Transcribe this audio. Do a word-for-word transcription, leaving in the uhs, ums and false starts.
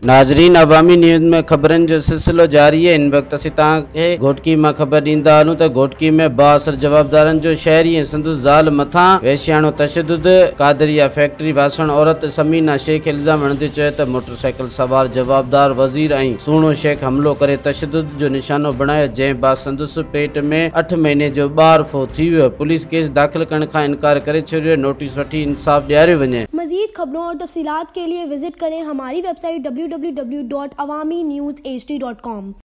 नाजरीन, अवामी न्यूज़ में खबरन जो सिलसिलो जारी है। इन वक्त असीं तव्हांखे घोटकी में खबर ॾींदा हलूं त घोटकी में बाअसर जवाबदारन जो शहरी ऐं संदसि ज़ाल मथां वेश्याणो तशद्दुद। कादरिया फैक्ट्री बासण औरत समीना शेख इल्ज़ाम हणंदे चयो त मोटरसाइकिल सवार जवाबदार वज़ीर ऐं सुहिणो शेख हमलो करे तशद्दुद जो निशानो बणायो, जंहिं बाद संदसि पेट में अठ महीने जो ॿार फो थी वियो। पुलिस केस दाख़िल करण खां इनकार करे छॾियो। नोटिस वठी इंसाफ ॾियारियो वञे। मज़ीद खबरों और तफसीलात के लिए विजिट करें हमारी website W W W dot Awami news H D dot com.